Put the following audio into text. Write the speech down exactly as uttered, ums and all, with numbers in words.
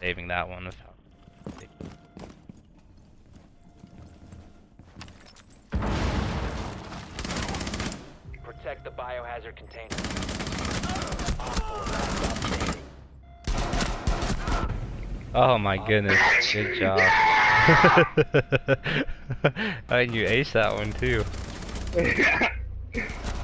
saving that one. Protect the biohazard container. Oh my goodness, good job. And you aced that one too.